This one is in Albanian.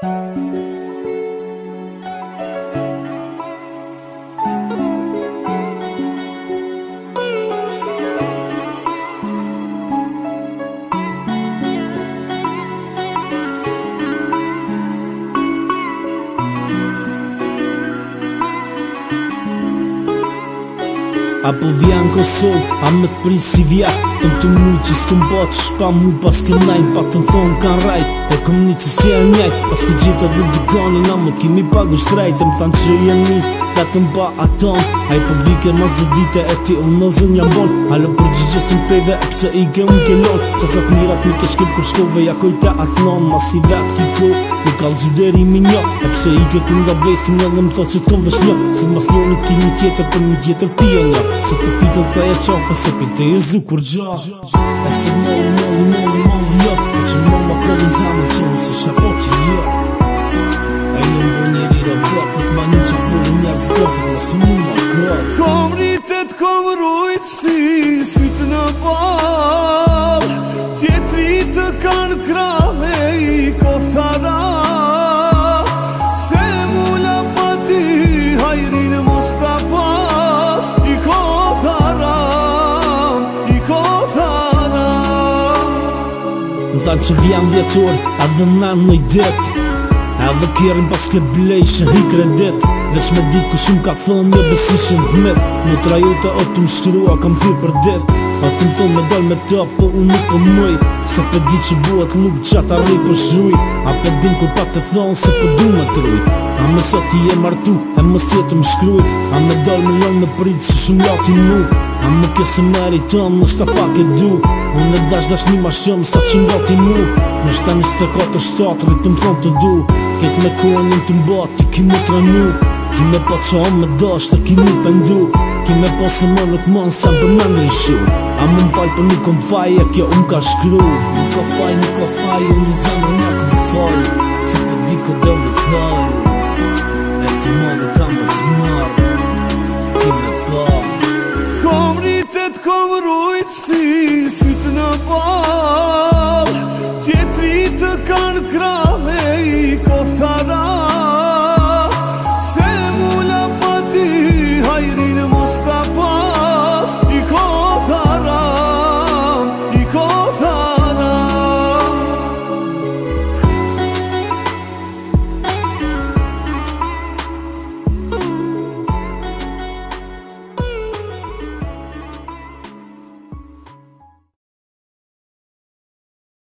Apo vjen Kosovë, a me t'prit si vjet. Të mu që s'kom pa që shpa mu pas kënajnë. Pa të thonë kan rajt, e kom një që s'qenë njajt. Pas këtë gjitha dhe dukanin, a më kimi pagu shtrejt. E më thanë që jem nis, vetëm pa aton. A i po vike mas dhe dite e ti unë nëzën jam bon. Halo përgjigje së m'thejve e pse i ke unë ke lon. Që thot mirat mi ke shkel kur shkove ja koj te atë non. Mas i vet kiko, nuk kal gjyderi mi njo. E pse i ke kun nga besin edhe më thot që t'kom vesh njo. Se mas njonit ki një tjetër për një tjetër ti e njo. Se të fitën thaja qafe se për te e zukur gja. E se molli jo. E që ma kolli zamën që mu si shafoti jo. E jo më bërë njeri robot. Nuk ma një që fërë njerës gëtë në su mu ma këtë. Kom rritet, kom rujt si sytë në bal. Tjetri të kanë krave i koftara. Se mula pa ti hajrin mos ta pas. I koftara. Më thanë që vjen vjetor, edhe nanë në i det. Edhe kjerin pas ke blejshën hi kredit. Veç me dit ku shumë ka thonë një besishën dhmet. Më trajote o të më shkrua kam thyrë për dit. O të më thonë me dal me ta po unë nuk po mëj. Se pe di që buhet luk qatë arrej për shruj. A pe din kur pa të thonë se po du me të ruj. A me sot ti je martu, e më sjetë më shkruj. A me dal me lon me prit si shumë lati mu. A me këse meriton, në shta pak e du. Unë e dash një ma shumë sa që mbati mu. Në shta 24-7 rritë më thonë të du. Ketë me konin të mba ti ki mu trenu. Ki me pa qa me dash të ki mu pendu. Ki me pa se më nuk mon sa për me ndryshu. A më më falj për nuk kom faj e kjo unë ka shkru. Nuk ka faj, unë në zemë një kom falj. Se për di ko dhe më talj. E ti më dhe kam më të më